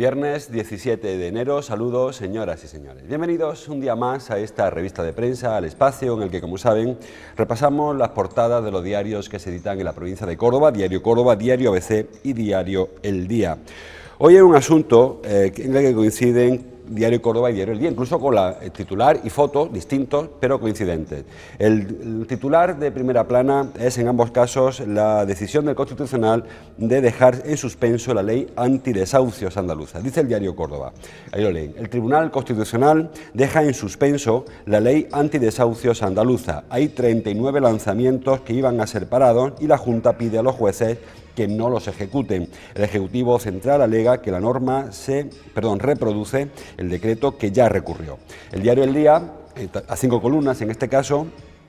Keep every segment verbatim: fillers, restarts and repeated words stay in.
Viernes diecisiete de enero, saludos señoras y señores. Bienvenidos un día más a esta revista de prensa, al espacio en el que, como saben, repasamos las portadas de los diarios que se editan en la provincia de Córdoba, Diario Córdoba, Diario A B C y Diario El Día. Hoy hay un asunto eh, en el que coinciden Diario Córdoba y Diario El Día, incluso con la, el titular y fotos distintos, pero coincidentes. El, el titular de primera plana es, en ambos casos, la decisión del Constitucional de dejar en suspenso la ley antidesahucios andaluza. Dice el Diario Córdoba, ahí lo leen, el Tribunal Constitucional deja en suspenso la ley antidesahucios andaluza. Hay treinta y nueve lanzamientos que iban a ser parados y la Junta pide a los jueces que no los ejecuten. El Ejecutivo Central alega que la norma se, perdón, reproduce el decreto que ya recurrió. El Diario El Día, a cinco columnas en este caso,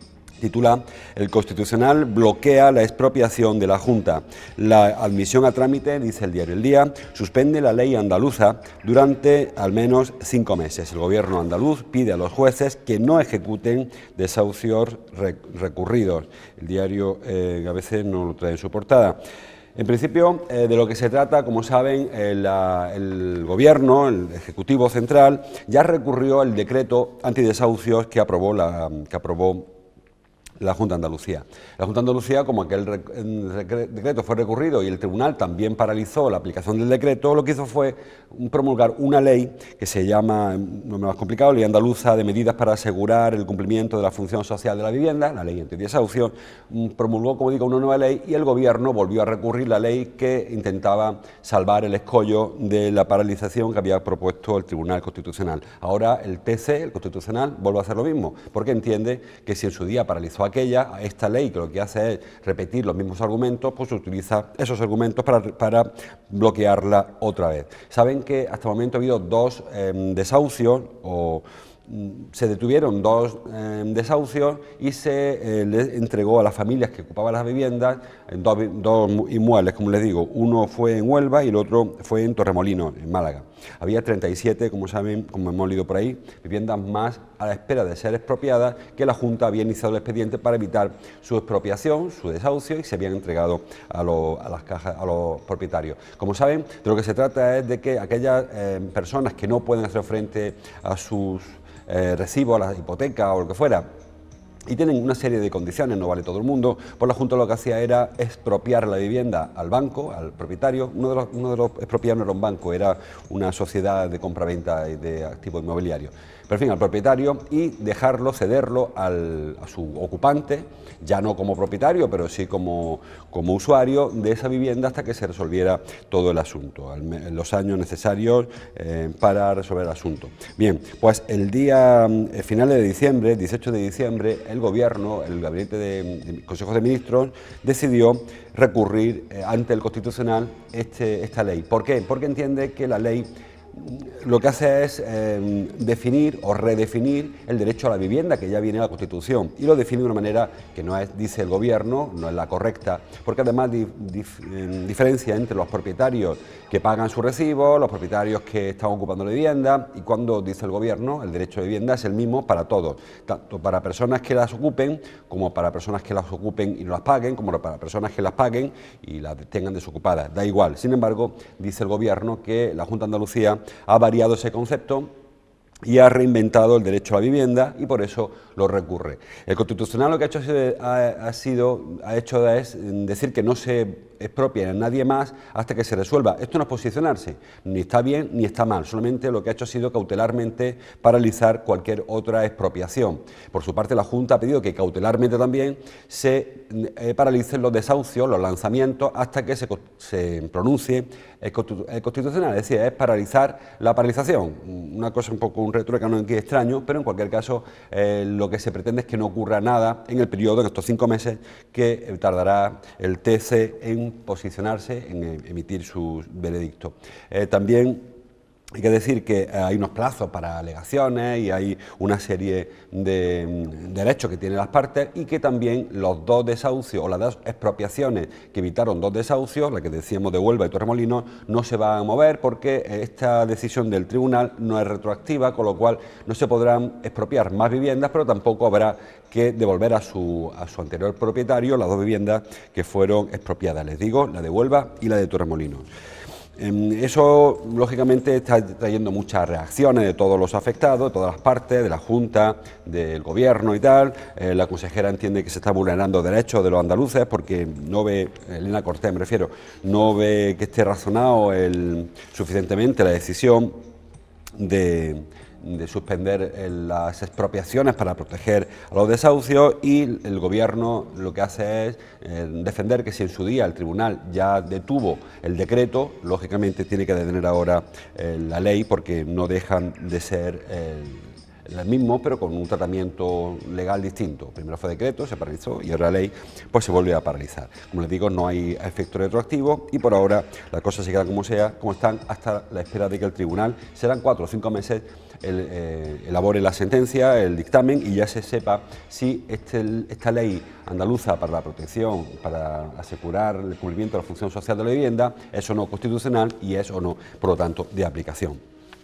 titula "El Constitucional bloquea la expropiación de la Junta. La admisión a trámite", dice el Diario El Día, "suspende la ley andaluza durante al menos cinco meses. El Gobierno andaluz pide a los jueces que no ejecuten desahucios recurridos". El diario eh, a veces no lo trae en su portada. En principio, eh, de lo que se trata, como saben, eh, la, el Gobierno, el Ejecutivo Central, ya recurrió el decreto antidesahucios que aprobó la, que aprobó la Junta de Andalucía. La Junta de Andalucía, como aquel decreto fue recurrido y el Tribunal también paralizó la aplicación del decreto, lo que hizo fue promulgar una ley que se llama, no me más complicado, Ley Andaluza de Medidas para asegurar el cumplimiento de la función social de la vivienda, la ley antidesahucios, promulgó, como digo, una nueva ley y el Gobierno volvió a recurrir la ley que intentaba salvar el escollo de la paralización que había propuesto el Tribunal Constitucional. Ahora el T C, el Constitucional, vuelve a hacer lo mismo, porque entiende que si en su día paralizó aquella, esta ley que lo que hace es repetir los mismos argumentos, pues utiliza esos argumentos para, para bloquearla otra vez. Saben que hasta el momento ha habido dos eh, desahucios o se detuvieron dos eh, desahucios y se eh, le entregó a las familias que ocupaban las viviendas en dos, dos inmuebles, como les digo. Uno fue en Huelva y el otro fue en Torremolinos, en Málaga. Había treinta y siete, como saben, como hemos leído por ahí, viviendas más a la espera de ser expropiadas, que la Junta había iniciado el expediente para evitar su expropiación, su desahucio, y se habían entregado a, lo, a las cajas, a los propietarios. Como saben, de lo que se trata es de que aquellas eh, personas que no pueden hacer frente a sus Eh, recibo, a la hipoteca o lo que fuera, y tienen una serie de condiciones, no vale todo el mundo, pues la Junta lo que hacía era expropiar la vivienda al banco, al propietario. Uno de los, uno de los expropiados no era un banco, era una sociedad de compraventa de activos inmobiliarios. Pero en fin, al propietario, y dejarlo, cederlo al, a su ocupante, ya no como propietario, pero sí como, como usuario de esa vivienda hasta que se resolviera todo el asunto, en los años necesarios eh, para resolver el asunto. Bien, pues el día, el final de diciembre, dieciocho de diciembre, el Gobierno, el Gabinete de, de Consejo de Ministros, decidió recurrir eh, ante el Constitucional este, esta ley. ¿Por qué? Porque entiende que la ley lo que hace es eh, definir o redefinir el derecho a la vivienda que ya viene a la Constitución, y lo define de una manera que no es, dice el Gobierno, no es la correcta, porque además di, dif, eh, diferencia entre los propietarios que pagan su recibo, los propietarios que están ocupando la vivienda, y cuando dice el Gobierno, el derecho de vivienda es el mismo para todos, tanto para personas que las ocupen, como para personas que las ocupen y no las paguen, como para personas que las paguen y las tengan desocupadas, da igual. Sin embargo, dice el Gobierno que la Junta de Andalucía ha variado ese concepto y ha reinventado el derecho a la vivienda y por eso lo recurre. El Constitucional lo que ha hecho, ha, ha sido, ha hecho es decir que no se expropia a nadie más hasta que se resuelva. Esto no es posicionarse, ni está bien ni está mal, solamente lo que ha hecho ha sido cautelarmente paralizar cualquier otra expropiación. Por su parte, la Junta ha pedido que cautelarmente también se eh, paralicen los desahucios, los lanzamientos, hasta que se, se pronuncie el Constitucional, es decir, es paralizar la paralización. Una cosa un poco un retruécano aquí extraño, pero en cualquier caso eh, lo que se pretende es que no ocurra nada en el periodo, en estos cinco meses, que tardará el T C en posicionarse, en emitir su veredicto. Eh, también hay que decir que hay unos plazos para alegaciones y hay una serie de derechos que tienen las partes, y que también los dos desahucios o las dos expropiaciones que evitaron dos desahucios, la que decíamos de Huelva y Torremolinos, no se van a mover porque esta decisión del tribunal no es retroactiva, con lo cual no se podrán expropiar más viviendas, pero tampoco habrá que devolver a su, a su anterior propietario las dos viviendas que fueron expropiadas, les digo, la de Huelva y la de Torremolinos. Eso, lógicamente, está trayendo muchas reacciones de todos los afectados, de todas las partes, de la Junta, del Gobierno y tal. Eh, la consejera entiende que se está vulnerando derechos de los andaluces porque no ve, Elena Cortés me refiero, no ve que esté razonado el, suficientemente la decisión de... de suspender las expropiaciones para proteger a los desahucios, y el Gobierno lo que hace es eh, defender que si en su día el Tribunal ya detuvo el decreto, lógicamente tiene que detener ahora eh, la ley, porque no dejan de ser eh, el mismo, pero con un tratamiento legal distinto. Primero fue decreto, se paralizó, y ahora la ley pues se vuelve a paralizar. Como les digo, no hay efecto retroactivo y por ahora las cosas se quedan como sea, como están, hasta la espera de que el Tribunal, serán cuatro o cinco meses, el, eh, elabore la sentencia, el dictamen, y ya se sepa si este, esta ley andaluza para la protección, para asegurar el cumplimiento de la función social de la vivienda, es o no constitucional y es o no, por lo tanto, de aplicación.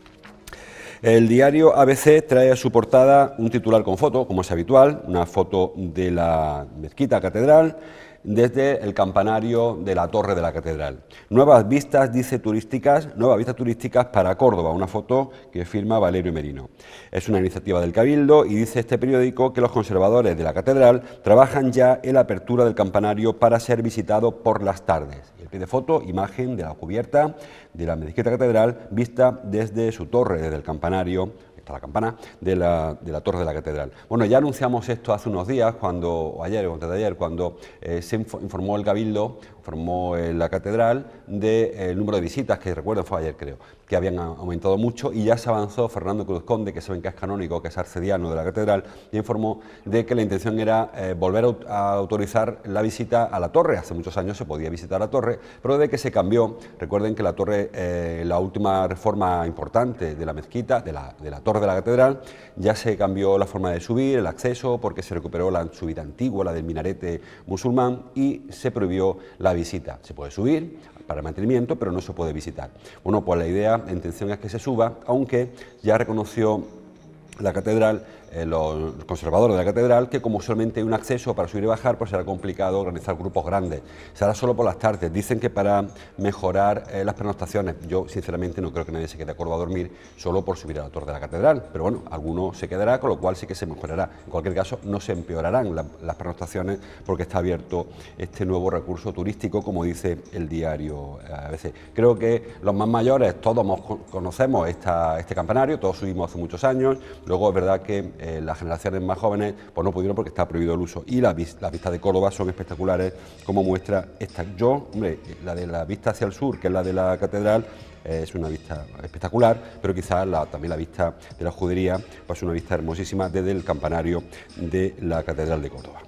El diario A B C trae a su portada un titular con foto, como es habitual, una foto de la mezquita catedral desde el campanario de la torre de la catedral. Nuevas vistas, dice, turísticas, nuevas vistas turísticas para Córdoba, una foto que firma Valerio Merino. Es una iniciativa del Cabildo y dice este periódico que los conservadores de la catedral trabajan ya en la apertura del campanario para ser visitado por las tardes. El pie de foto, imagen de la cubierta de la mezquita catedral vista desde su torre, desde el campanario, la campana de la, de la torre de la catedral. Bueno, ya anunciamos esto hace unos días, cuando, o ayer o antes de ayer, cuando eh, se informó el Cabildo, informó eh, la catedral del de, eh, número de visitas, que recuerdo fue ayer creo, que habían aumentado mucho, y ya se avanzó Fernando Cruz Conde, que saben que es canónico, que es arcediano de la catedral, y informó de que la intención era eh, volver a autorizar la visita a la torre. Hace muchos años se podía visitar la torre, pero de que se cambió. Recuerden que la torre, eh, la última reforma importante de la mezquita, de la, de la torre de la catedral, ya se cambió la forma de subir, el acceso, porque se recuperó la subida antigua, la del minarete musulmán, y se prohibió la visita. Se puede subir para mantenimiento, pero no se puede visitar. Bueno, pues la idea, la intención es que se suba, aunque ya reconoció la catedral, eh, los conservadores de la catedral, que como solamente hay un acceso para subir y bajar, pues será complicado organizar grupos grandes. Será solo por las tardes. Dicen que para mejorar eh, las pernoctaciones. Yo sinceramente no creo que nadie se quede a Córdoba a dormir solo por subir a la torre de la catedral, pero bueno, alguno se quedará, con lo cual sí que se mejorará. En cualquier caso, no se empeorarán la, las pernoctaciones, porque está abierto este nuevo recurso turístico, como dice el diario A B C. Creo que los más mayores, todos conocemos esta, este campanario, todos subimos hace muchos años. Luego es verdad que eh, las generaciones más jóvenes pues no pudieron, porque está prohibido el uso, y las la vistas de Córdoba son espectaculares, como muestra esta. Yo, hombre, la de la vista hacia el sur, que es la de la catedral, eh, es una vista espectacular, pero quizás la, también la vista de la Judería, pues una vista hermosísima desde el campanario de la catedral de Córdoba.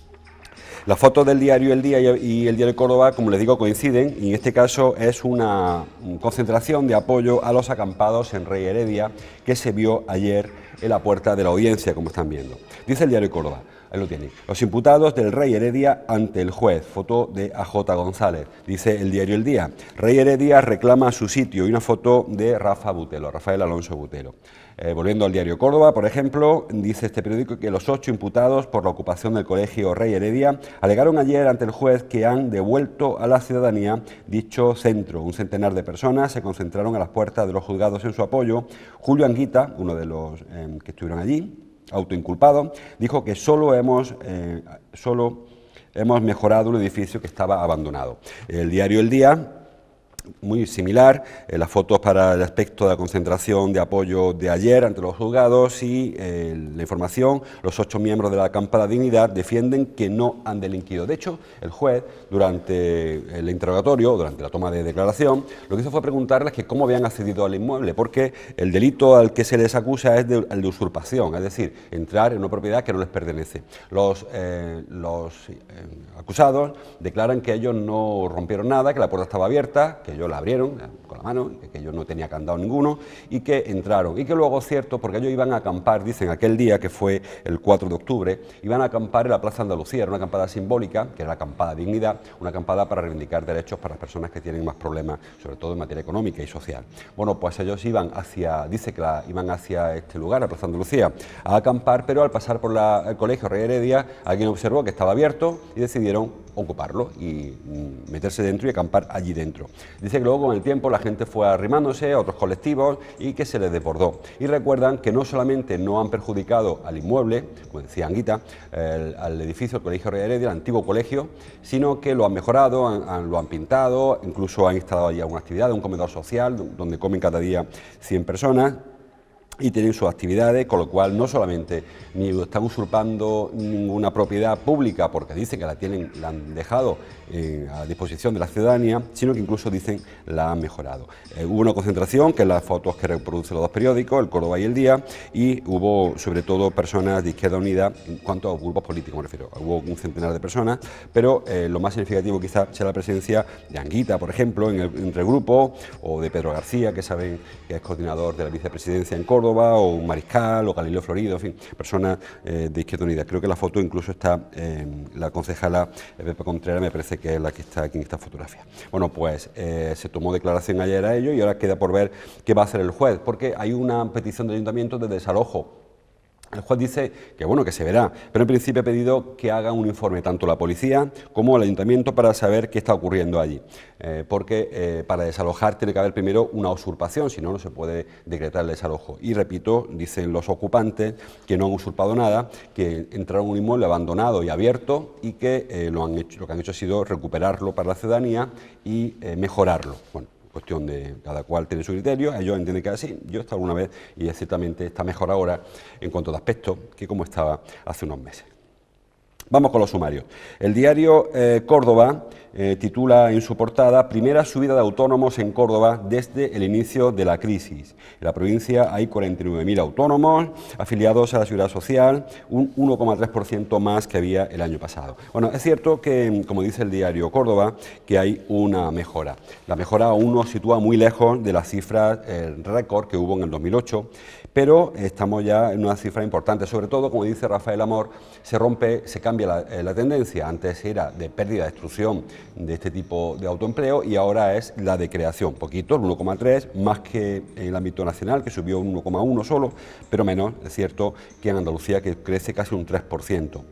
Las fotos del diario El Día y el diario Córdoba, como les digo, coinciden, y en este caso es una concentración de apoyo a los acampados en Rey Heredia que se vio ayer en la puerta de la audiencia, como están viendo. Dice el diario Córdoba, ahí lo tienen, los imputados del Rey Heredia ante el juez, foto de A J González. Dice el diario El Día, Rey Heredia reclama su sitio, y una foto de Rafa Butelo, Rafael Alonso Butelo. Eh, volviendo al diario Córdoba, por ejemplo, dice este periódico que los ocho imputados por la ocupación del colegio Rey Heredia alegaron ayer ante el juez que han devuelto a la ciudadanía dicho centro. Un centenar de personas se concentraron a las puertas de los juzgados en su apoyo. Julio Anguita, uno de los eh, que estuvieron allí, autoinculpado, dijo que solo hemos, eh, solo hemos mejorado un edificio que estaba abandonado. El diario El Día, muy similar, eh, las fotos para el aspecto de la concentración de apoyo de ayer ante los juzgados, y eh, la información, los ocho miembros de la acampada Dignidad defienden que no han delinquido. De hecho, el juez, durante el interrogatorio, durante la toma de declaración, lo que hizo fue preguntarles que cómo habían accedido al inmueble, porque el delito al que se les acusa es de, el de usurpación, es decir, entrar en una propiedad que no les pertenece. Los, eh, los eh, acusados declaran que ellos no rompieron nada, que la puerta estaba abierta, que ellos la abrieron con la mano, que ellos no tenía candado ninguno, y que entraron, y que luego es cierto, porque ellos iban a acampar, dicen aquel día, que fue el cuatro de octubre, iban a acampar en la Plaza Andalucía, era una acampada simbólica, que era la acampada Dignidad, una acampada para reivindicar derechos para las personas que tienen más problemas, sobre todo en materia económica y social. Bueno, pues ellos iban hacia, dice que la, iban hacia este lugar, la Plaza Andalucía, a acampar, pero al pasar por la, el colegio Rey Heredia, alguien observó que estaba abierto y decidieron ocuparlo y mm, meterse dentro y acampar allí dentro. Dice que luego con el tiempo la gente fue arrimándose a otros colectivos y que se les desbordó. Y recuerdan que no solamente no han perjudicado al inmueble, como decía Anguita, el, al edificio del Colegio Rey Heredia, el antiguo colegio, sino que lo han mejorado, han, han, lo han pintado, incluso han instalado allí alguna actividad, un comedor social donde comen cada día cien personas. Y tienen sus actividades, con lo cual no solamente ni están usurpando ninguna propiedad pública porque dicen que la tienen, la han dejado eh, a disposición de la ciudadanía, sino que incluso dicen la han mejorado. Eh, hubo una concentración, que es las fotos que reproducen los dos periódicos, El Córdoba y El Día, y hubo sobre todo personas de Izquierda Unida, en cuanto a grupos políticos me refiero, hubo un centenar de personas, pero eh, lo más significativo quizás sea la presencia de Anguita, por ejemplo, en el, entre el grupo, o de Pedro García, que saben que es coordinador de la vicepresidencia en Córdoba, o un Mariscal, o Galileo Florido, en fin, personas eh, de Izquierda Unida. Creo que la foto incluso está, eh, la concejala Pepa Contreras, me parece que es la que está aquí en esta fotografía. Bueno, pues eh, se tomó declaración ayer a ello y ahora queda por ver qué va a hacer el juez, porque hay una petición del ayuntamiento de desalojo. El juez dice que bueno, que se verá, pero en principio ha pedido que hagan un informe tanto la policía como el ayuntamiento para saber qué está ocurriendo allí, eh, porque eh, para desalojar tiene que haber primero una usurpación, si no, no se puede decretar el desalojo. Y repito, dicen los ocupantes que no han usurpado nada, que entraron en un inmueble abandonado y abierto y que eh, lo, han hecho, lo que han hecho ha sido recuperarlo para la ciudadanía y eh, mejorarlo. Bueno, cuestión de cada cual tiene su criterio, ellos entienden que es así, yo he estado alguna vez y ciertamente está mejor ahora en cuanto de aspecto que como estaba hace unos meses. Vamos con los sumarios. El diario eh, Córdoba eh, titula en su portada "Primera subida de autónomos en Córdoba desde el inicio de la crisis". En la provincia hay cuarenta y nueve mil autónomos afiliados a la Seguridad Social, un uno coma tres por ciento más que había el año pasado. Bueno, es cierto que, como dice el diario Córdoba, que hay una mejora. La mejora aún nos sitúa muy lejos de las cifras eh, récord que hubo en el dos mil ocho, pero estamos ya en una cifra importante, sobre todo, como dice Rafael Amor, se rompe, se cambia la, eh, la tendencia. Antes era de pérdida, destrucción de este tipo de autoempleo y ahora es la de creación, poquito, el uno coma tres, más que en el ámbito nacional, que subió un uno coma uno solo, pero menos, es cierto, que en Andalucía, que crece casi un tres por ciento.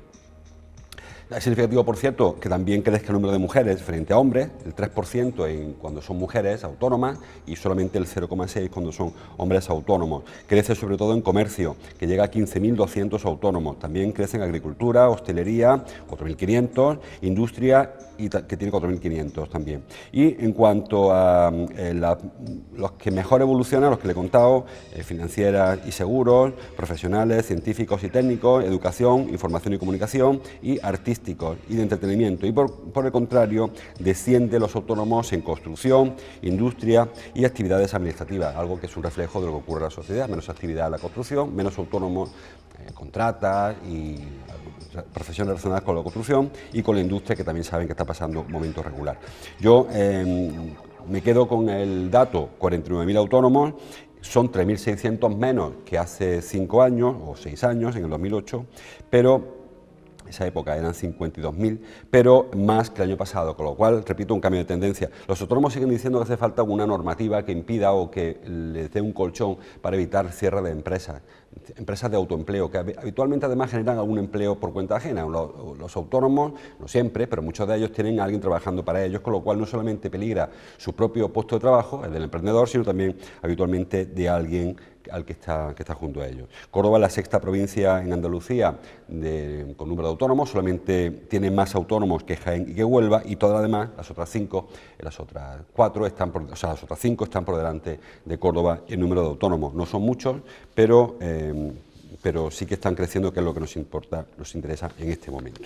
Es significativo, por cierto, que también crezca el número de mujeres frente a hombres, el tres por ciento en cuando son mujeres autónomas y solamente el cero coma seis por ciento cuando son hombres autónomos. Crece sobre todo en comercio, que llega a quince mil doscientos autónomos. También crece en agricultura, hostelería, cuatro mil quinientos, industria, y que tiene cuatro mil quinientos también. Y en cuanto a eh, la, los que mejor evolucionan, los que le he contado, eh, financieras y seguros, profesionales, científicos y técnicos, educación, información y comunicación y artísticos y de entretenimiento. Y por, por el contrario, desciende los autónomos en construcción, industria y actividades administrativas, algo que es un reflejo de lo que ocurre en la sociedad: menos actividad en la construcción, menos autónomos, eh, contratas y profesiones relacionadas con la construcción y con la industria, que también saben que está pasando un momento regular. Yo eh, me quedo con el dato, cuarenta y nueve mil autónomos, son tres mil seiscientos menos que hace cinco años o seis años, en el dos mil ocho, pero esa época eran cincuenta y dos mil, pero más que el año pasado, con lo cual, repito, un cambio de tendencia. Los autónomos siguen diciendo que hace falta una normativa que impida o que les dé un colchón para evitar cierre de empresas, empresas de autoempleo, que habitualmente además generan algún empleo por cuenta ajena. Los, los autónomos, no siempre, pero muchos de ellos tienen a alguien trabajando para ellos, con lo cual no solamente peligra su propio puesto de trabajo, el del emprendedor, sino también habitualmente de alguien al que está, que está junto a ellos. Córdoba es la sexta provincia en Andalucía de, con número de autónomos, solamente tiene más autónomos que Jaén y que Huelva, y todas las demás, las otras cinco, las otras cuatro están por, o sea, las otras cinco están por delante de Córdoba en número de autónomos. No son muchos, pero, eh, pero sí que están creciendo, que es lo que nos importa, nos interesa en este momento.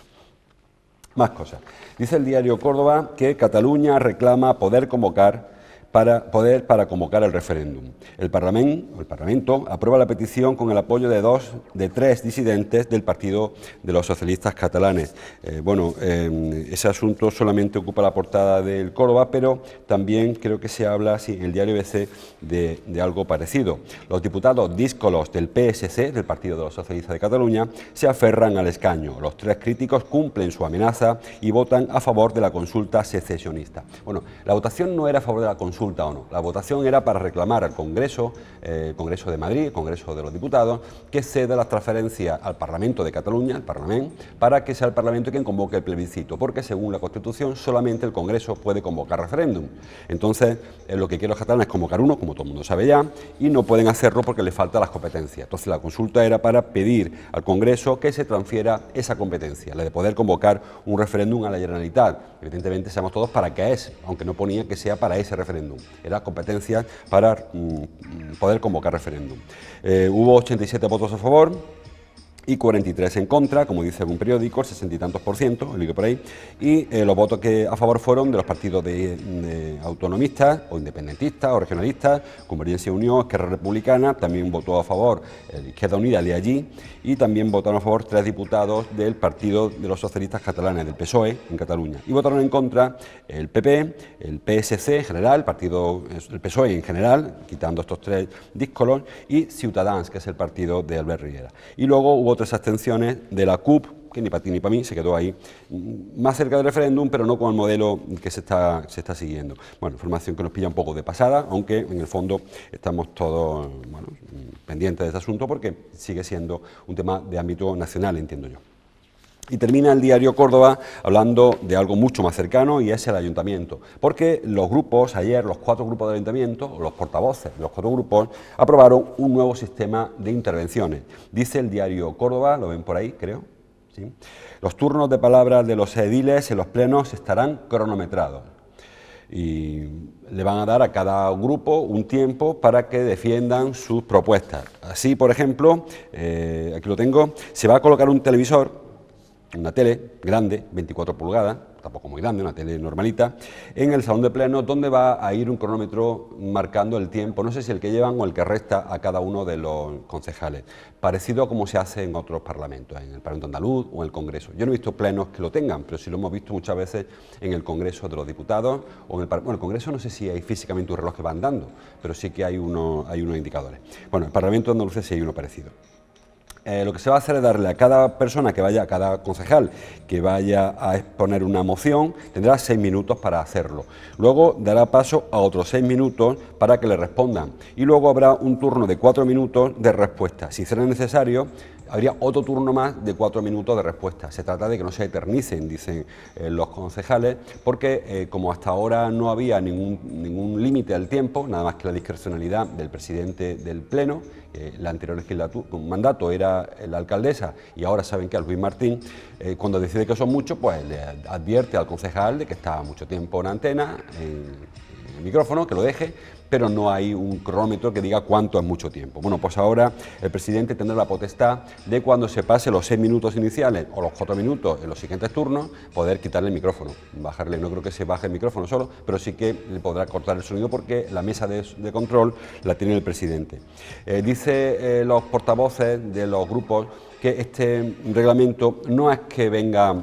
Más cosas. Dice el diario Córdoba que Cataluña reclama poder convocar para poder para convocar el referéndum. El Parlamento, el Parlamento aprueba la petición con el apoyo de dos de tres disidentes del Partido de los Socialistas Catalanes. Eh, bueno, eh, ese asunto solamente ocupa la portada del Córdoba, pero también creo que se habla, sí, en el diario B C de, de algo parecido. Los diputados díscolos del P S C, del Partido de los Socialistas de Cataluña, se aferran al escaño. Los tres críticos cumplen su amenaza y votan a favor de la consulta secesionista. Bueno, la votación no era a favor de la consulta consulta o no. La votación era para reclamar al Congreso, eh, el Congreso de Madrid, el Congreso de los Diputados, que ceda las transferencias al Parlamento de Cataluña, al Parlamento, para que sea el Parlamento quien convoque el plebiscito, porque según la Constitución solamente el Congreso puede convocar referéndum. Entonces, eh, lo que quiere los catalanes es convocar uno, como todo el mundo sabe ya, y no pueden hacerlo porque les faltan las competencias. Entonces, la consulta era para pedir al Congreso que se transfiera esa competencia, la de poder convocar un referéndum a la Generalitat. Evidentemente, sabemos todos para qué es, aunque no ponía que sea para ese referéndum. Era competencia para mm, poder convocar referéndum. Eh, hubo ochenta y siete votos a favor y cuarenta y tres en contra, como dice algún periódico, sesenta y tantos por ciento, el por ahí, y eh, los votos que a favor fueron de los partidos de, de autonomistas o independentistas o regionalistas, Convergencia y Unión, Esquerra Republicana, también votó a favor eh, Izquierda Unida de allí, y también votaron a favor tres diputados del Partido de los Socialistas Catalanes, del P S O E en Cataluña, y votaron en contra el P P, el P S C en general, el partido, el P S O E en general, quitando estos tres díscolos, y Ciutadans, que es el partido de Albert Rivera. Y luego hubo tres abstenciones de la C U P, que ni para ti ni para mí, se quedó ahí, más cerca del referéndum, pero no con el modelo que se está, se está siguiendo. Bueno, información que nos pilla un poco de pasada, aunque en el fondo estamos todos bueno, pendientes de este asunto porque sigue siendo un tema de ámbito nacional, entiendo yo. Y termina el diario Córdoba hablando de algo mucho más cercano y es el ayuntamiento, porque los grupos, ayer los cuatro grupos de ayuntamiento, los portavoces de los cuatro grupos, aprobaron un nuevo sistema de intervenciones. Dice el diario Córdoba, lo ven por ahí, creo, ¿sí? Los turnos de palabra de los ediles en los plenos estarán cronometrados y le van a dar a cada grupo un tiempo para que defiendan sus propuestas. Así, por ejemplo, eh, aquí lo tengo, se va a colocar un televisor, una tele grande, veinticuatro pulgadas, tampoco muy grande, una tele normalita, en el salón de pleno donde va a ir un cronómetro marcando el tiempo, no sé si el que llevan o el que resta a cada uno de los concejales, parecido a como se hace en otros parlamentos, en el Parlamento andaluz o en el Congreso. Yo no he visto plenos que lo tengan, pero sí lo hemos visto muchas veces en el Congreso de los Diputados o en el, bueno, el Congreso no sé si hay físicamente un reloj que va andando, pero sí que hay, uno, hay unos indicadores. Bueno, el Parlamento andaluz sí hay uno parecido. Eh, lo que se va a hacer es darle a cada persona que vaya, a cada concejal que vaya a exponer una moción, tendrá seis minutos para hacerlo. Luego dará paso a otros seis minutos para que le respondan y luego habrá un turno de cuatro minutos de respuesta. Si será necesario, habría otro turno más de cuatro minutos de respuesta. Se trata de que no se eternicen, dicen eh, los concejales, porque eh, como hasta ahora no había ningún, ningún límite al tiempo, nada más que la discrecionalidad del presidente del Pleno, eh, la anterior legislatura, un mandato era la alcaldesa y ahora saben que es Luis Martín, eh, cuando decide que son muchos, pues le advierte al concejal de que está mucho tiempo en antena, en el micrófono, que lo deje, pero no hay un cronómetro que diga cuánto es mucho tiempo. Bueno, pues ahora el presidente tendrá la potestad de cuando se pase los seis minutos iniciales o los cuatro minutos en los siguientes turnos, poder quitarle el micrófono, bajarle, no creo que se baje el micrófono solo, pero sí que le podrá cortar el sonido porque la mesa de, de control la tiene el presidente. Eh, dice eh, los portavoces de los grupos que este reglamento no es que venga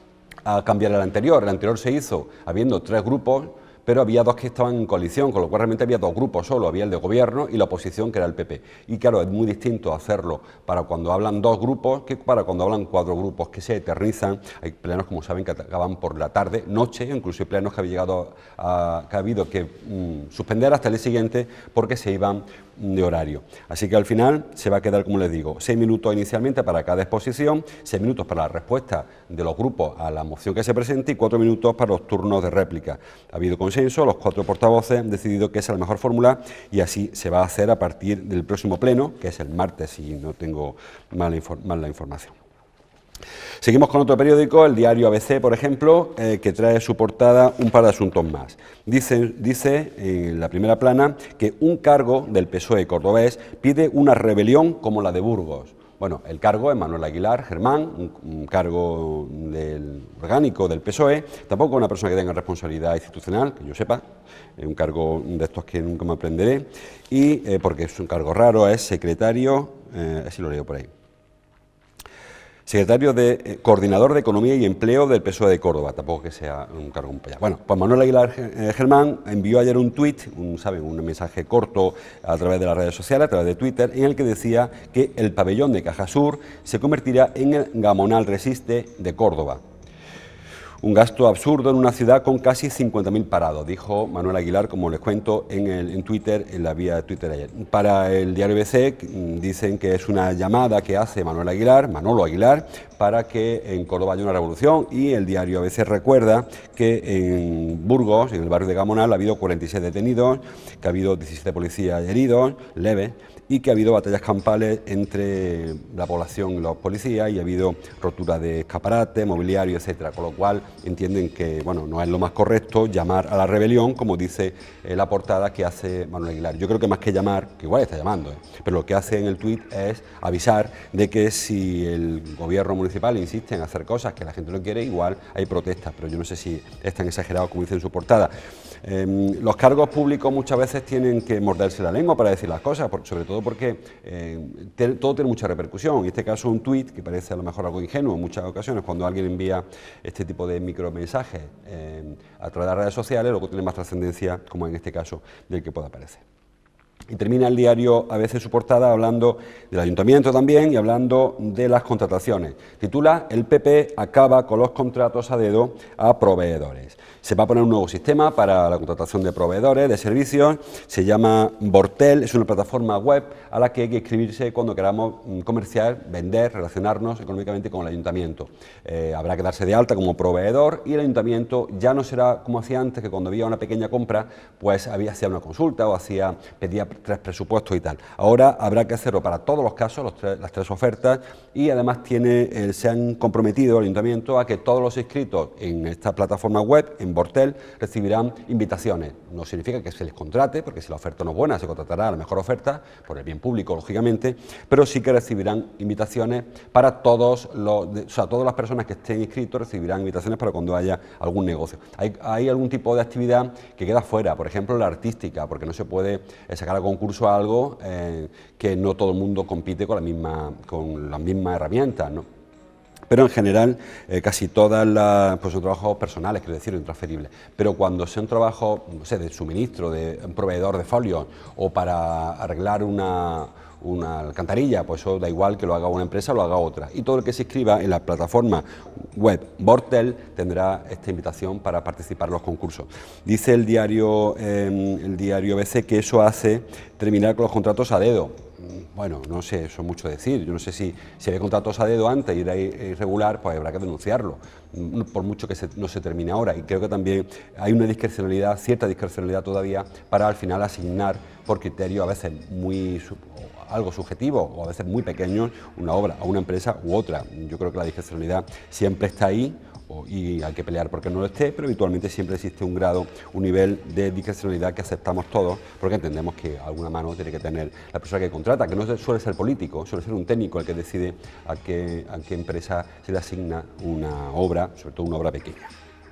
a cambiar el anterior, el anterior se hizo habiendo tres grupos, pero había dos que estaban en coalición, con lo cual realmente había dos grupos solo, había el de gobierno y la oposición, que era el P P. Y claro, es muy distinto hacerlo para cuando hablan dos grupos que para cuando hablan cuatro grupos, que se eternizan. Hay plenos, como saben, que acaban por la tarde, noche, incluso hay plenos que, había llegado a, que ha habido que mmm, suspender hasta el día siguiente porque se iban de horario. Así que al final se va a quedar, como les digo, seis minutos inicialmente para cada exposición, seis minutos para la respuesta de los grupos a la moción que se presente y cuatro minutos para los turnos de réplica. Ha habido consenso, los cuatro portavoces han decidido que esa es la mejor fórmula y así se va a hacer a partir del próximo pleno, que es el martes, si no tengo mala, infor- mala información. Seguimos con otro periódico, el diario A B C, por ejemplo, eh, que trae su portada un par de asuntos más. Dice, dice en la primera plana que un cargo del P S O E cordobés pide una rebelión como la de Burgos. Bueno, el cargo es Manuel Aguilar Germán, un, un cargo del orgánico del P S O E, tampoco una persona que tenga responsabilidad institucional, que yo sepa, es un cargo de estos que nunca me aprenderé, y eh, porque es un cargo raro, es secretario, eh, así lo leo por ahí. Secretario de eh, Coordinador de Economía y Empleo del P S O E de Córdoba, tampoco que sea un cargo muy allá. Bueno, pues Manuel Aguilar eh, Germán envió ayer un tuit, un, ¿saben? un mensaje corto a través de las redes sociales, a través de Twitter, en el que decía que el pabellón de Cajasur se convertirá en el Gamonal Resiste de Córdoba. Un gasto absurdo en una ciudad con casi cincuenta mil parados, dijo Manuel Aguilar, como les cuento en, el, en Twitter, en la vía de Twitter ayer. Para el diario B C dicen que es una llamada que hace Manuel Aguilar, Manolo Aguilar, para que en Córdoba haya una revolución, y el diario A B C recuerda que en Burgos, en el barrio de Gamonal, ha habido cuarenta y seis detenidos, que ha habido diecisiete policías heridos, leves, y que ha habido batallas campales entre la población y los policías, y ha habido rotura de escaparates, mobiliario, etcétera, con lo cual entienden que bueno, no es lo más correcto llamar a la rebelión, como dice eh, la portada que hace Manuel Aguilar. Yo creo que más que llamar, que igual está llamando, ¿eh? pero lo que hace en el tuit es avisar de que si el gobierno municipal insiste en hacer cosas que la gente no quiere, igual hay protestas, pero yo no sé si es tan exagerado como dice en su portada. Eh, los cargos públicos muchas veces tienen que morderse la lengua para decir las cosas, por, sobre todo porque eh, te, todo tiene mucha repercusión. En este caso un tuit, que parece a lo mejor algo ingenuo en muchas ocasiones, cuando alguien envía este tipo de micromensajes eh, a través de las redes sociales, luego tiene más trascendencia, como en este caso, del que pueda parecer. Y termina el diario A B C su portada hablando del ayuntamiento también y hablando de las contrataciones. Titula: el P P acaba con los contratos a dedo a proveedores. Se va a poner un nuevo sistema para la contratación de proveedores de servicios, se llama Vortel, es una plataforma web a la que hay que inscribirse cuando queramos comerciar, vender, relacionarnos económicamente con el ayuntamiento. Eh, habrá que darse de alta como proveedor y el ayuntamiento ya no será como hacía antes, que cuando había una pequeña compra, pues había hacía una consulta o hacía pedía tres presupuestos y tal. Ahora habrá que hacerlo para todos los casos, los tres, las tres ofertas, y además tiene, eh, se han comprometido el ayuntamiento a que todos los inscritos en esta plataforma web, en Vortel, recibirán invitaciones. No significa que se les contrate, porque si la oferta no es buena, se contratará a la mejor oferta, por el bien público, lógicamente, pero sí que recibirán invitaciones para todos los, o sea, todas las personas que estén inscritos recibirán invitaciones para cuando haya algún negocio. Hay, hay algún tipo de actividad que queda fuera, por ejemplo la artística, porque no se puede sacar a concurso algo eh, que no todo el mundo compite con, la misma, con las mismas herramientas, ¿no? Pero en general eh, casi todas las, pues son trabajos personales, quiero decir, intransferibles. Pero cuando sea un trabajo, no sé, de suministro, de un proveedor de folios o para arreglar una, una alcantarilla, pues eso da igual que lo haga una empresa o lo haga otra. Y todo el que se inscriba en la plataforma web Vortel tendrá esta invitación para participar en los concursos. Dice el diario, eh, el diario B C que eso hace terminar con los contratos a dedo. Bueno, no sé, eso es mucho decir. Yo no sé si, si hay contratos a dedo antes y era irregular, pues habrá que denunciarlo, por mucho que se, no se termine ahora. Y creo que también hay una discrecionalidad, cierta discrecionalidad todavía, para al final asignar por criterio a veces muy algo subjetivo o a veces muy pequeño una obra a una empresa u otra. Yo creo que la discrecionalidad siempre está ahí y hay que pelear porque no lo esté, pero habitualmente siempre existe un grado, un nivel de discrecionalidad que aceptamos todos, porque entendemos que alguna mano tiene que tener la persona que contrata, que no suele ser político, suele ser un técnico el que decide a qué, a qué empresa se le asigna una obra, sobre todo una obra pequeña.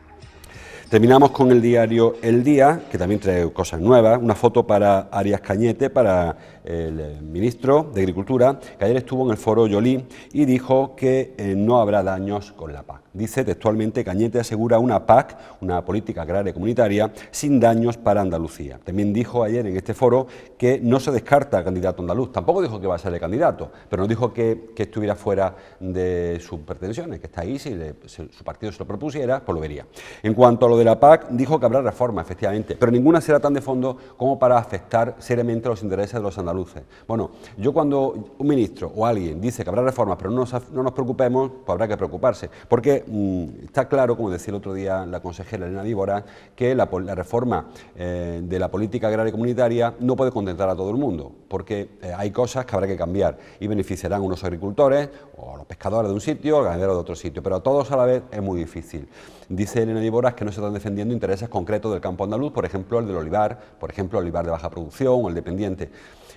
Terminamos con el diario El Día, que también trae cosas nuevas, una foto para Arias Cañete, para el ministro de Agricultura, que ayer estuvo en el foro Yolí y dijo que eh, no habrá daños con la P A C. Dice textualmente: Cañete asegura una P A C, una política agraria comunitaria, sin daños para Andalucía. También dijo ayer en este foro que no se descarta candidato andaluz, tampoco dijo que va a ser el candidato, pero no dijo que, que estuviera fuera de sus pretensiones, que está ahí, si, le, si su partido se lo propusiera, pues lo vería. En cuanto a lo de la P A C, dijo que habrá reforma, efectivamente, pero ninguna será tan de fondo como para afectar seriamente los intereses de los andaluces. Bueno, yo cuando un ministro o alguien dice que habrá reformas, pero no nos, no nos preocupemos, pues habrá que preocuparse, porque mmm, está claro, como decía el otro día la consejera Elena Díbora, que la, la reforma eh, de la política agraria comunitaria no puede contentar a todo el mundo, porque eh, hay cosas que habrá que cambiar y beneficiarán a unos agricultores o a los pescadores de un sitio o a los ganaderos de otro sitio, pero a todos a la vez es muy difícil. Dice Elena Díbora que no se están defendiendo intereses concretos del campo andaluz, por ejemplo el del olivar, por ejemplo el olivar de baja producción o el dependiente.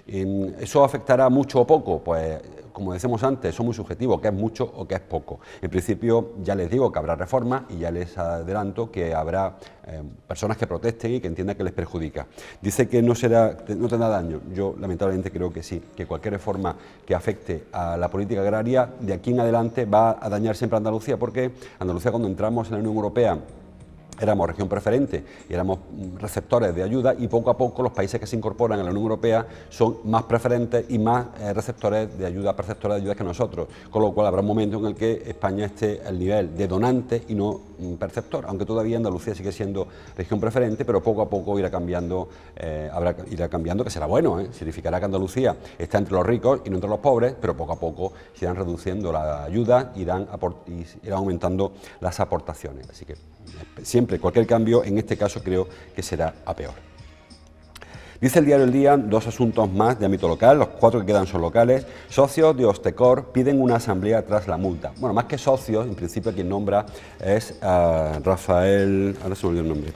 ¿Eso afectará mucho o poco? Pues, como decíamos antes, eso es muy subjetivo, que es mucho o que es poco. En principio, ya les digo que habrá reformas y ya les adelanto que habrá eh, personas que protesten y que entiendan que les perjudica. Dice que no, será, no tendrá daño. Yo, lamentablemente, creo que sí, que cualquier reforma que afecte a la política agraria, de aquí en adelante va a dañar siempre a Andalucía, porque Andalucía, cuando entramos en la Unión Europea, éramos región preferente y éramos receptores de ayuda, y poco a poco los países que se incorporan a la Unión Europea son más preferentes y más eh, receptores de ayuda, perceptores de ayuda que nosotros, con lo cual habrá un momento en el que España esté al nivel de donante y no perceptor, aunque todavía Andalucía sigue siendo región preferente, pero poco a poco irá cambiando, eh, habrá, irá cambiando, que será bueno, ¿eh? Significará que Andalucía está entre los ricos y no entre los pobres, pero poco a poco se irán reduciendo la ayuda, irán, y irán aumentando las aportaciones. Así que siempre, cualquier cambio, en este caso creo que será a peor. Dice el diario El Día dos asuntos más de ámbito local, los cuatro que quedan son locales. Socios de Ostecor piden una asamblea tras la multa. Bueno, más que socios, en principio quien nombra es uh, Rafael, ahora se me olvidó el nombre,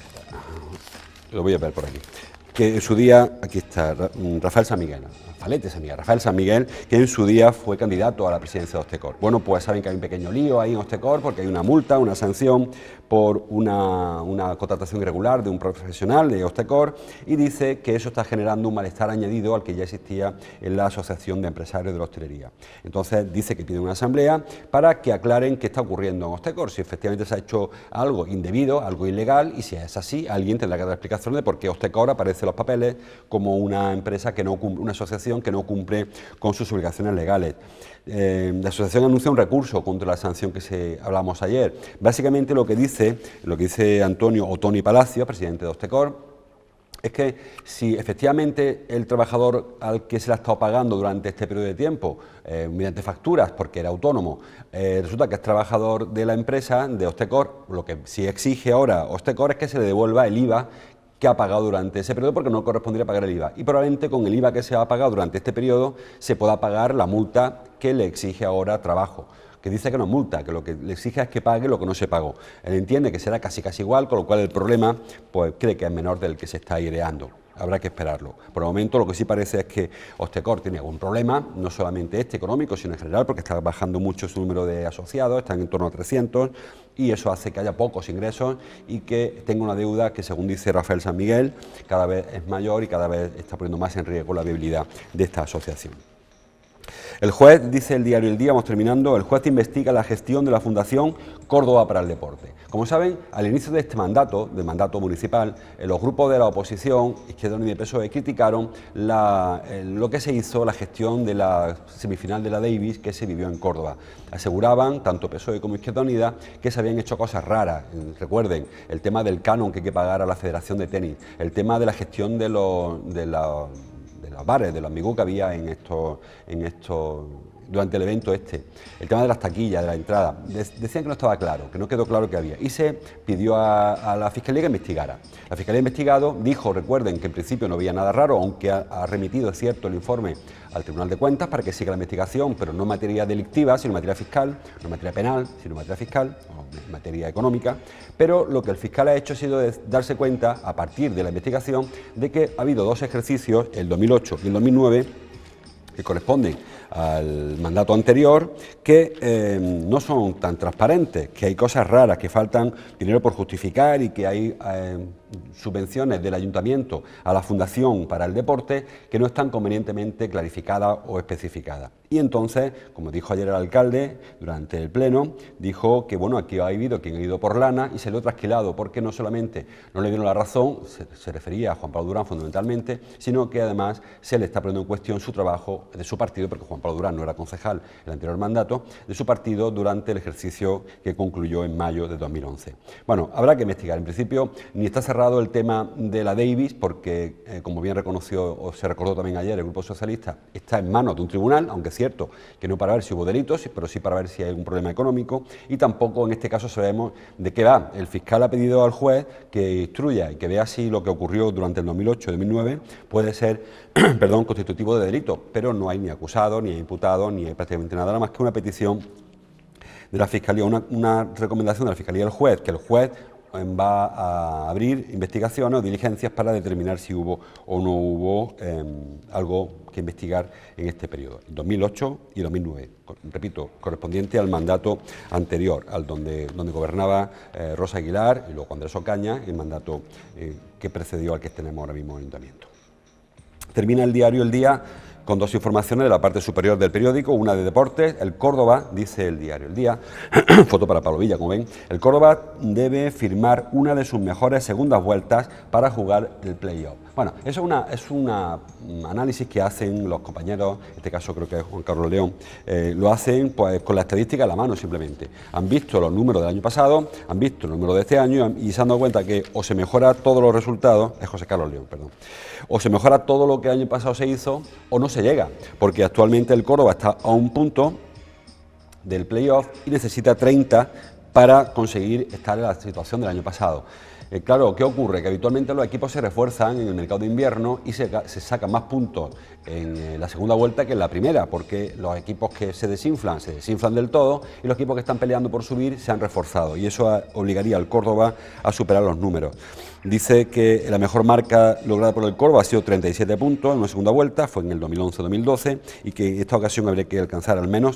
lo voy a ver por aquí, que en su día, aquí está, Rafael San Miguel, Rafalete San Miguel, Rafael San Miguel, que en su día fue candidato a la presidencia de Ostecor. Bueno, pues saben que hay un pequeño lío ahí en Ostecor porque hay una multa, una sanción por una, una contratación irregular de un profesional de Ostecor, y dice que eso está generando un malestar añadido al que ya existía en la Asociación de Empresarios de la Hostelería. Entonces dice que pide una asamblea para que aclaren qué está ocurriendo en Ostecor, si efectivamente se ha hecho algo indebido, algo ilegal, y si es así, alguien tendrá que dar explicación de por qué Ostecor aparece en los papeles como una empresa que no cumple, una asociación que no cumple con sus obligaciones legales. Eh, la asociación anuncia un recurso contra la sanción que se hablamos ayer. Básicamente lo que dice, lo que dice Antonio Otoni Palacio, presidente de Ostecor, es que si efectivamente el trabajador al que se le ha estado pagando durante este periodo de tiempo, eh, mediante facturas, porque era autónomo, eh, resulta que es trabajador de la empresa, de Ostecor, lo que sí exige ahora Ostecor es que se le devuelva el I V A que ha pagado durante ese periodo, porque no correspondería pagar el I V A. Y probablemente con el I V A que se ha pagado durante este periodo se pueda pagar la multa que le exige ahora trabajo, que dice que no es multa, que lo que le exige es que pague lo que no se pagó. Él entiende que será casi casi igual, con lo cual el problema pues cree que es menor del que se está ideando. Habrá que esperarlo. Por el momento lo que sí parece es que Ostecor tiene algún problema, no solamente este económico, sino en general, porque está bajando mucho su número de asociados, están en torno a trescientos, y eso hace que haya pocos ingresos y que tenga una deuda que, según dice Rafael San Miguel, cada vez es mayor y cada vez está poniendo más en riesgo la viabilidad de esta asociación. El juez, dice el diario El Día, vamos terminando, el juez investiga la gestión de la Fundación Córdoba para el Deporte. Como saben, al inicio de este mandato, del mandato municipal, eh, los grupos de la oposición, Izquierda Unida y P S O E, criticaron la, eh, lo que se hizo, la gestión de la semifinal de la Davis que se vivió en Córdoba. Aseguraban, tanto P S O E como Izquierda Unida, que se habían hecho cosas raras. Recuerden, el tema del canon que hay que pagar a la Federación de Tenis, el tema de la gestión de los... De la, los bares, de los amigos que había en estos, en estos, durante el evento este, el tema de las taquillas, de la entrada, de, decían que no estaba claro, que no quedó claro que había, y se pidió a, a la Fiscalía que investigara. La Fiscalía ha investigado, dijo, recuerden, que en principio no había nada raro, aunque ha, ha remitido, es cierto, el informe al Tribunal de Cuentas para que siga la investigación, pero no en materia delictiva, sino en materia fiscal, no en materia penal, sino en materia fiscal, o en materia económica, pero lo que el fiscal ha hecho ha sido darse cuenta, a partir de la investigación, de que ha habido dos ejercicios, el dos mil ocho y el dos mil nueve, que corresponden al mandato anterior, que eh, no son tan transparentes, que hay cosas raras, que faltan dinero por justificar y que hay eh, subvenciones del ayuntamiento a la Fundación para el Deporte que no están convenientemente clarificadas o especificadas. Y entonces, como dijo ayer el alcalde durante el pleno, dijo que bueno, aquí ha habido quien ha ido por lana y se le ha trasquilado, porque no solamente no le dieron la razón, se, se refería a Juan Pablo Durán fundamentalmente, sino que además se le está poniendo en cuestión su trabajo de su partido, porque Juan Pablo Durán no era concejal en el anterior mandato, de su partido durante el ejercicio que concluyó en mayo de dos mil once. Bueno, habrá que investigar. En principio, ni está cerrado el tema de la Davis, porque, eh, como bien reconoció o se recordó también ayer, el Grupo Socialista está en manos de un tribunal, aunque es cierto que no para ver si hubo delitos, pero sí para ver si hay algún problema económico, y tampoco en este caso sabemos de qué va. El fiscal ha pedido al juez que instruya y que vea si lo que ocurrió durante el dos mil ocho y dos mil nueve puede ser perdón, constitutivo de delito, pero no hay ni acusado, ni imputado, ni hay prácticamente nada, nada más que una petición de la Fiscalía, una, una recomendación de la Fiscalía al juez, que el juez va a abrir investigaciones o diligencias para determinar si hubo o no hubo eh, algo que investigar en este periodo, dos mil ocho y dos mil nueve, repito, correspondiente al mandato anterior, al donde, donde gobernaba eh, Rosa Aguilar y luego Andrés Ocaña, el mandato eh, que precedió al que tenemos ahora mismo en el ayuntamiento. Termina el diario El Día con dos informaciones de la parte superior del periódico, una de deportes. El Córdoba, dice el diario El Día, foto para Pablo Villa, como ven, el Córdoba debe firmar una de sus mejores segundas vueltas para jugar el play-off. Bueno, eso es una, es una un análisis que hacen los compañeros, en este caso creo que es Juan Carlos León, eh, lo hacen pues con la estadística a la mano simplemente. Han visto los números del año pasado, han visto los números de este año y se han dado cuenta que o se mejora todos los resultados, es José Carlos León, perdón, o se mejora todo lo que el año pasado se hizo o no se llega, porque actualmente el Córdoba está a un punto del playoff y necesita treinta para conseguir estar en la situación del año pasado. Eh, claro, ¿qué ocurre? Que habitualmente los equipos se refuerzan en el mercado de invierno y se, se sacan más puntos en eh, la segunda vuelta que en la primera, porque los equipos que se desinflan, se desinflan del todo y los equipos que están peleando por subir se han reforzado y eso a, obligaría al Córdoba a superar los números. Dice que la mejor marca lograda por el Córdoba ha sido treinta y siete puntos en una segunda vuelta, fue en el dos mil once dos mil doce y que en esta ocasión habría que alcanzar al menos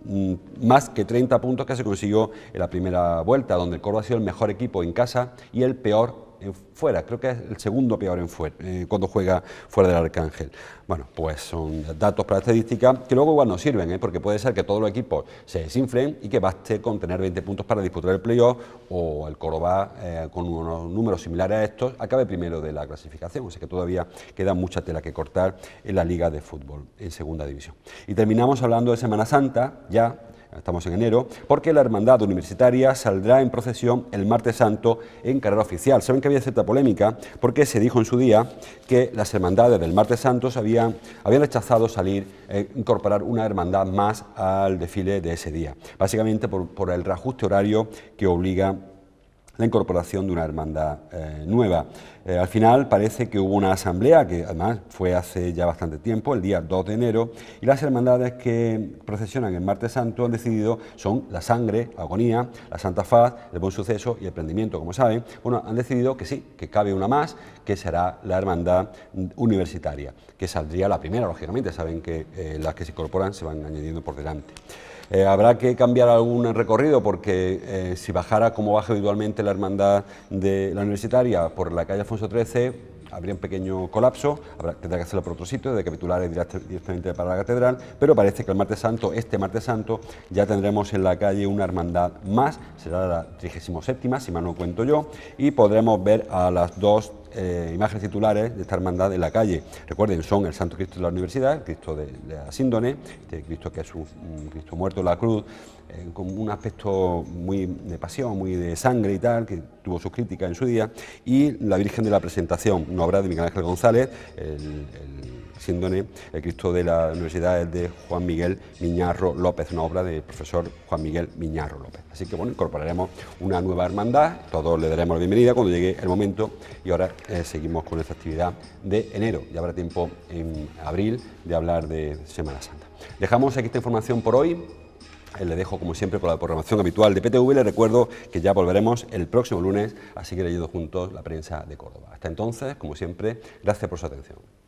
más que treinta puntos que se consiguió en la primera vuelta, donde el Córdoba ha sido el mejor equipo en casa y el peor en fuera, creo que es el segundo peor en fuera, eh, cuando juega fuera del Arcángel. Bueno, pues son datos para la estadística que luego igual nos sirven, ¿eh? Porque puede ser que todos los equipos se desinflen y que baste con tener veinte puntos para disputar el playoff o el Córdoba eh, con unos números similares a estos acabe primero de la clasificación, o sea que todavía queda mucha tela que cortar en la Liga de Fútbol en Segunda División. Y terminamos hablando de Semana Santa, ya estamos en enero, porque la Hermandad Universitaria saldrá en procesión el martes santo en carrera oficial. Saben que había cierta polémica porque se dijo en su día que las hermandades del martes santo habían, habían rechazado salir, eh, incorporar una hermandad más al desfile de ese día, básicamente por, por el reajuste horario que obliga la incorporación de una hermandad eh, nueva. Eh, al final parece que hubo una asamblea, que además fue hace ya bastante tiempo, el día dos de enero, y las hermandades que procesionan el martes santo han decidido, son la Sangre, la Agonía, la Santa Faz, el Buen Suceso y el Prendimiento, como saben. Bueno, han decidido que sí, que cabe una más, que será la hermandad universitaria, que saldría la primera, lógicamente, saben que eh, las que se incorporan se van añadiendo por delante. Eh, habrá que cambiar algún recorrido porque eh, si bajara como baja habitualmente la hermandad de la universitaria por la calle Alfonso trece, habría un pequeño colapso, habrá, tendrá que hacerlo por otro sitio, de capitulares directamente para la catedral, pero parece que el martes santo, este martes santo, ya tendremos en la calle una hermandad más, será la trigésima séptima, si mal no cuento yo, y podremos ver a las dos Eh, imágenes titulares de esta hermandad en la calle. Recuerden, son el Santo Cristo de la Universidad, el Cristo de, de la Síndone, este Cristo que es un, un Cristo muerto en la cruz, eh, con un aspecto muy de pasión, muy de sangre y tal, que tuvo sus críticas en su día, y la Virgen de la Presentación, una obra de Miguel Ángel González, el, el Síndone, el Cristo de la Universidad es de Juan Miguel Miñarro López, una obra del profesor Juan Miguel Miñarro López. Así que bueno, incorporaremos una nueva hermandad, todos le daremos la bienvenida cuando llegue el momento y ahora eh, seguimos con esta actividad de enero. Ya habrá tiempo en abril de hablar de Semana Santa. Dejamos aquí esta información por hoy. Eh, le dejo como siempre con la programación habitual de P T V. Les recuerdo que ya volveremos el próximo lunes a seguir leyendo juntos la prensa de Córdoba. Hasta entonces, como siempre, gracias por su atención.